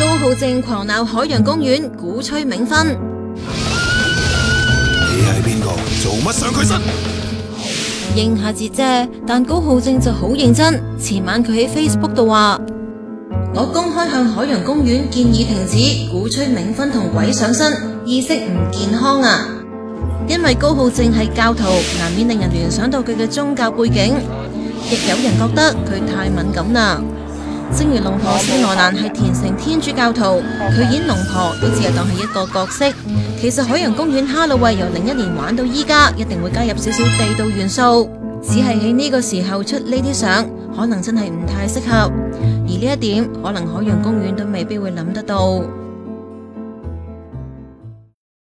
高浩正狂鬧海洋公園，鼓吹冥婚。 你係邊個？做乜上佢身？ 應下節啫，但高浩正就好認真。前晚佢喺 Facebook 度話：我公開向海洋公園建議停止鼓吹冥婚同鬼上身，意識唔健康啊！因為高浩正係教徒，難免令人聯想到佢嘅宗教背景，亦有人覺得佢太敏感啦。正如龍婆施羅蘭係虔誠天主教徒，佢演龍婆都只係當係一個角色。其實海洋公園哈囉喂由01年玩到依家，一定會加入少少地道元素，只係喺呢個時候出呢啲相，可能真係唔太適合。而呢一點，可能海洋公園都未必會諗得到。